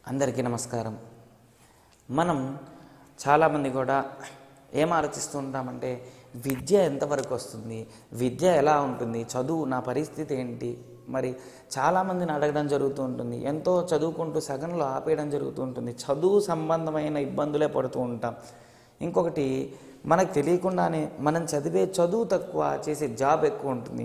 అందరికీ నమస్కారం. మనం చాలామంది కూడా ఏం ఆలోచిస్తూ ఉంటామంటే విద్య ఎంతవరకు వస్తుంది, విద్య ఎలా ఉంటుంది, చదువు నా పరిస్థితి ఏంటి. మరి చాలామందిని అడగడం జరుగుతూ ఉంటుంది. ఎంతో చదువుకుంటూ సగంలో ఆపేయడం జరుగుతూ ఉంటుంది. చదువు సంబంధమైన ఇబ్బందులే పడుతూ ఉంటాం. ఇంకొకటి, మనకు తెలియకుండానే మనం చదివే చదువు తక్కువ, చేసే జాబ్ ఎక్కువ ఉంటుంది.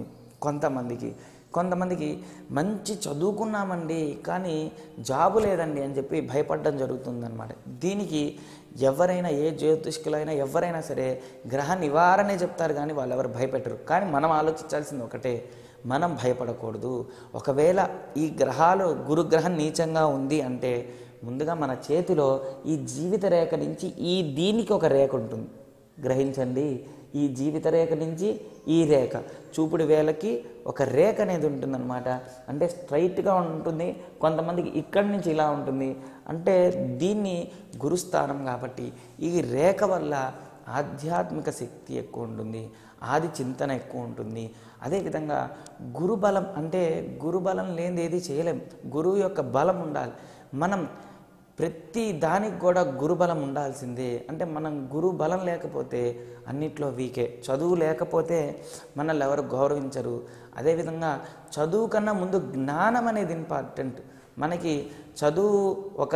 కొంతమందికి మంచి చదువుకున్నామండి కానీ జాబు లేదండి అని చెప్పి భయపడడం జరుగుతుందన్నమాట. దీనికి ఎవరైనా, ఏ జ్యోతిష్కులైనా ఎవరైనా సరే గ్రహ నివారణే చెప్తారు కానీ వాళ్ళు ఎవరు భయపెట్టరు. కానీ మనం ఆలోచించాల్సింది ఒకటే, మనం భయపడకూడదు. ఒకవేళ ఈ గ్రహాలు, గురుగ్రహం నీచంగా ఉంది అంటే ముందుగా మన చేతిలో ఈ జీవిత రేఖ నుంచి దీనికి ఒక రేఖ ఉంటుంది. గ్రహించండి, ఈ జీవిత రేఖ నుంచి ఈ రేఖ, చూపుడు వేలకి ఒక రేఖ అనేది ఉంటుందన్నమాట. అంటే స్ట్రైట్గా ఉంటుంది. కొంతమందికి ఇక్కడి నుంచి ఇలా ఉంటుంది. అంటే దీన్ని గురుస్థానం కాబట్టి ఈ రేఖ వల్ల ఆధ్యాత్మిక శక్తి ఎక్కువ ఉంటుంది, ఆది చింతన ఎక్కువ ఉంటుంది. అదేవిధంగా గురుబలం, అంటే గురుబలం లేనిది ఏది చేయలేం. గురువు యొక్క బలం ఉండాలి. మనం ప్రతి దానికి కూడా గురుబలం ఉండాల్సిందే. అంటే మనం గురు బలం లేకపోతే అన్నిట్లో వీకే. చదువు లేకపోతే మనల్ని ఎవరు గౌరవించరు. అదేవిధంగా చదువు కన్నా ముందు జ్ఞానం అనేది ఇంపార్టెంట్. మనకి చదువు ఒక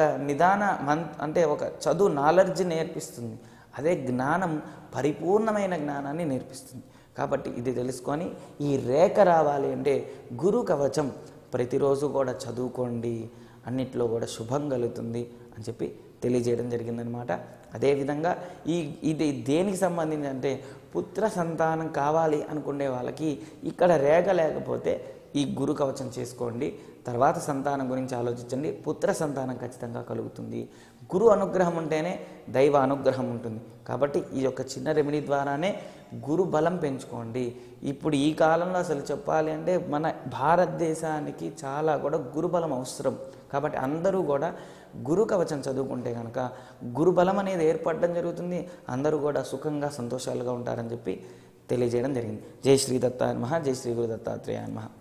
అంటే ఒక చదువు నాలెడ్జ్ నేర్పిస్తుంది. అదే జ్ఞానం పరిపూర్ణమైన జ్ఞానాన్ని నేర్పిస్తుంది. కాబట్టి ఇది తెలుసుకొని ఈ రేఖ రావాలి అంటే గురు కవచం ప్రతిరోజు కూడా చదువుకోండి, అన్నిట్లో కూడా శుభం కలుగుతుంది అని చెప్పి తెలియజేయడం జరిగిందనమాట. అదేవిధంగా ఇది దేనికి సంబంధించి అంటే పుత్ర సంతానం కావాలి అనుకునే వాళ్ళకి ఇక్కడ రేఖ లేకపోతే ఈ గురు కవచం చేసుకోండి. తర్వాత సంతానం గురించి ఆలోచించండి. పుత్ర సంతానం ఖచ్చితంగా కలుగుతుంది. గురు అనుగ్రహం ఉంటేనే దైవ అనుగ్రహం ఉంటుంది. కాబట్టి ఈ యొక్క చిన్న రెమెడీ ద్వారానే గురు బలం పెంచుకోండి. ఇప్పుడు ఈ కాలంలో అసలు చెప్పాలి అంటే మన భారతదేశానికి చాలా కూడా గురుబలం అవసరం. కాబట్టి అందరూ కూడా గురు కవచం చదువుకుంటే కనుక గురుబలం అనేది ఏర్పడడం జరుగుతుంది. అందరూ కూడా సుఖంగా సంతోషాలుగా ఉంటారని చెప్పి తెలియజేయడం జరిగింది. జై శ్రీ దత్తాయ నమః. జై శ్రీ గురు దత్తాత్రేయాయ నమః.